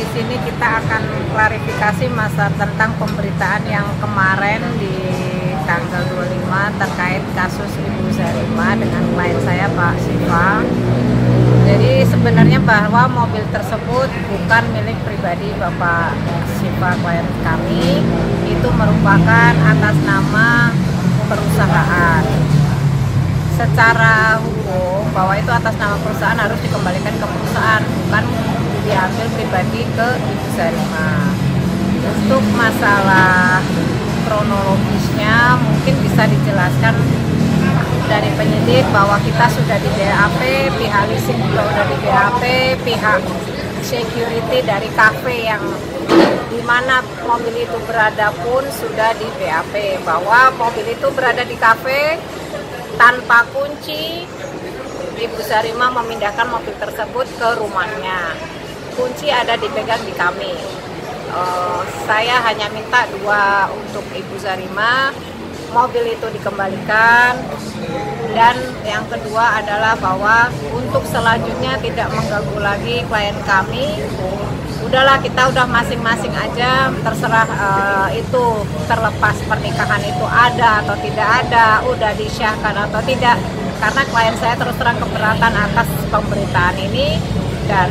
di sini kita akan klarifikasi masa tentang pemberitaan yang kemarin di tanggal 25 terkait kasus Ibu Zarima dengan klien saya Pak Siva. Jadi sebenarnya bahwa mobil tersebut bukan milik pribadi Bapak Siva klien kami, itu merupakan atas nama perusahaan. Secara hukum bahwa itu atas nama perusahaan harus dikembalikan ke perusahaan, bukan diambil pribadi ke Ibu Zarima. Untuk masalah kronologisnya mungkin bisa dijelaskan dari penyidik bahwa kita sudah di BAP, pihak leasing juga sudah di BAP, pihak security dari kafe yang di mana mobil itu berada pun sudah di BAP, bahwa mobil itu berada di kafe tanpa kunci. Ibu Zarima memindahkan mobil tersebut ke rumahnya. Kunci ada dipegang di kami. Saya hanya minta dua untuk Ibu Zarima, mobil itu dikembalikan, dan yang kedua adalah bahwa untuk selanjutnya tidak mengganggu lagi klien kami. Udahlah, kita udah masing-masing aja, terserah itu terlepas pernikahan itu ada atau tidak ada, udah disyahkan atau tidak, karena klien saya terus terang keberatan atas pemberitaan ini. Dan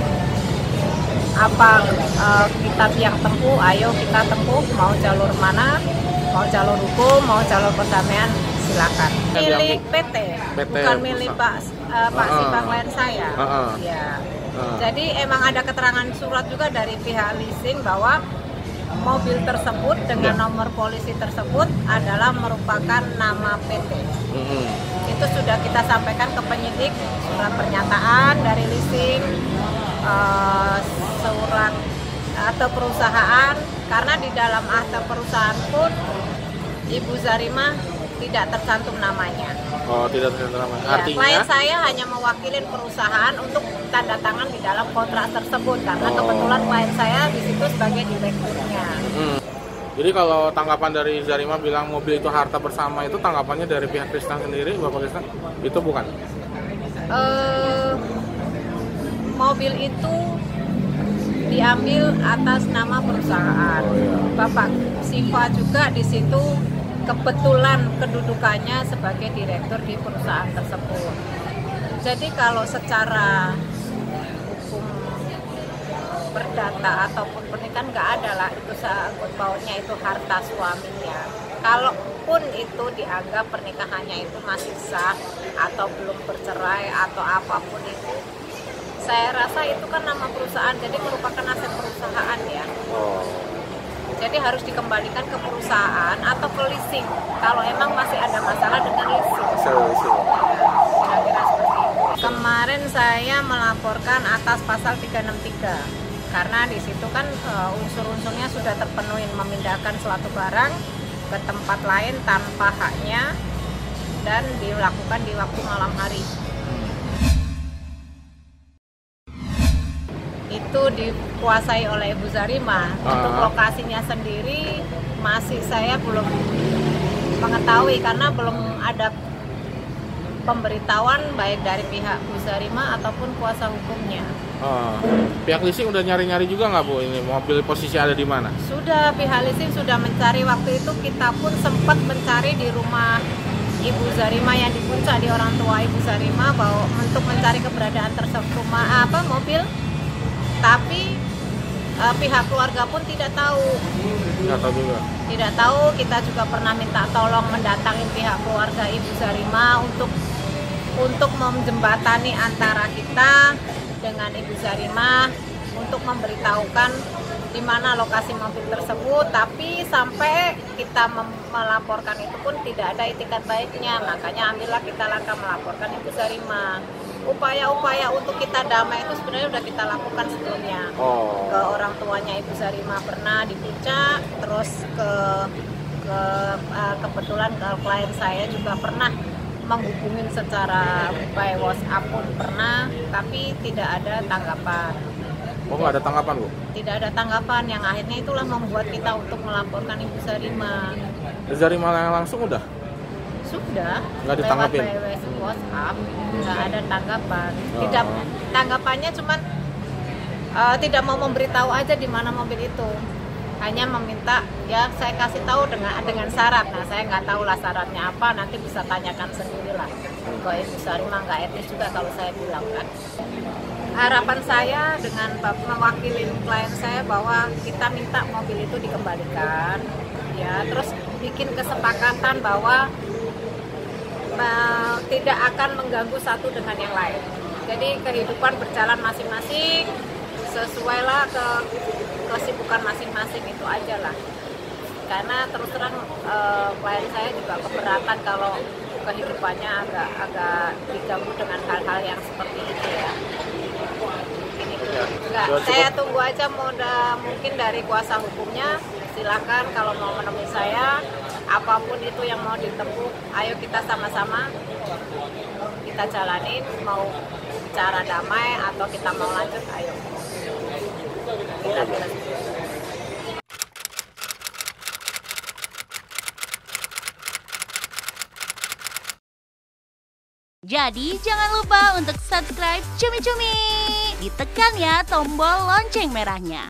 apa kita yang tempuh, ayo kita tempuh, mau jalur mana, mau jalur hukum, mau jalur perdamaian, silakan. Milik PT, bukan milik Pak Siva klien saya. Ya. Jadi emang ada keterangan surat juga dari pihak leasing bahwa mobil tersebut dengan nomor polisi tersebut adalah merupakan nama PT. Itu sudah kita sampaikan ke penyidik, surat pernyataan dari leasing, surat atau perusahaan, karena di dalam akta perusahaan pun Ibu Zarima tidak tercantum namanya. Oh, tidak tercantum namanya. Ya, artinya klien saya hanya mewakili perusahaan untuk tanda tangan di dalam kontrak tersebut, karena kebetulan klien saya di situ sebagai direkturnya. Jadi kalau tanggapan dari Zarima bilang mobil itu harta bersama, itu tanggapannya dari pihak Krisna sendiri, Bapak Krisna, itu bukan? Mobil itu diambil atas nama perusahaan. Bapak Siva juga di situ kebetulan kedudukannya sebagai direktur di perusahaan tersebut. Jadi kalau secara hukum perdata ataupun pernikahan nggak ada lah itu sangkut pautnya itu harta suaminya. Kalaupun itu dianggap pernikahannya itu masih sah atau belum bercerai atau apapun itu, saya rasa itu kan nama perusahaan, jadi merupakan aset perusahaan ya. Jadi harus dikembalikan ke perusahaan atau ke leasing kalau emang masih ada masalah dengan leasing. Kira-kira seperti itu. Kemarin saya melaporkan atas pasal 363 karena di situ kan unsur-unsurnya sudah terpenuhi, memindahkan suatu barang ke tempat lain tanpa haknya dan dilakukan di waktu malam hari. Itu dikuasai oleh Ibu Zarima. Untuk lokasinya sendiri masih saya belum mengetahui karena belum ada pemberitahuan baik dari pihak Bu Zarima ataupun kuasa hukumnya. Pihak leasing udah nyari-nyari juga nggak Bu, ini mobil posisi ada di mana? Sudah, pihak leasing sudah mencari. Waktu itu kita pun sempat mencari di rumah Ibu Zarima yang di Puncak, di orang tua Ibu Zarima, bahwa untuk mencari keberadaan tersebut mobil. Tapi pihak keluarga pun tidak tahu. Tidak tahu juga. Tidak tahu. Kita juga pernah minta tolong mendatangi pihak keluarga Ibu Zarima untuk menjembatani antara kita dengan Ibu Zarima untuk memberitahukan di mana lokasi mobil tersebut. Tapi sampai kita melaporkan itu pun tidak ada itikat baiknya. Makanya ambillah kita langkah melaporkan Ibu Zarima. Upaya-upaya untuk kita damai itu sebenarnya sudah kita lakukan sebelumnya. Ke orang tuanya Ibu Zarima pernah di Puncak, terus kebetulan ke klien saya juga pernah menghubungin secara by WhatsApp pun pernah, tapi tidak ada tanggapan. Nggak ada tanggapan Bu? Tidak ada tanggapan, yang akhirnya itulah membuat kita untuk melaporkan Ibu Zarima. Zarima yang langsung udah? Sudah, nggak ditanggapin? Lewat WhatsApp, nggak ada tanggapan. Tidak, tanggapannya cuman tidak mau memberitahu aja di mana mobil itu, hanya meminta ya saya kasih tahu dengan syarat. Nah saya nggak tahu lah syaratnya apa, nanti bisa tanyakan sendirilah. Kalau Ibu Sarimah nggak etis juga kalau saya bilang kan. Harapan saya dengan mewakili klien saya bahwa kita minta mobil itu dikembalikan, ya terus bikin kesepakatan bahwa tidak akan mengganggu satu dengan yang lain. Jadi kehidupan berjalan masing-masing, sesuailah kesibukan masing-masing, itu aja lah. Karena terus terang klien saya juga keberatan kalau kehidupannya agak diganggu dengan hal-hal yang seperti itu ya. Enggak, saya tunggu aja mungkin dari kuasa hukumnya. Silakan kalau mau menemui saya, apapun itu yang mau ditempuh, ayo kita sama-sama kita jalanin, mau bicara damai atau kita mau lanjut, ayo kita jelas. Jadi jangan lupa untuk subscribe Cumi Cumi. Ditekan ya tombol lonceng merahnya.